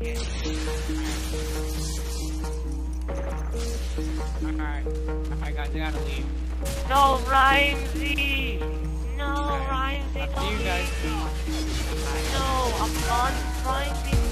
Okay. Alright. Alright guys, I gotta leave. No, Remzii! No, Alright. Remzii, I'll see you guys. no, I'm on Remzii.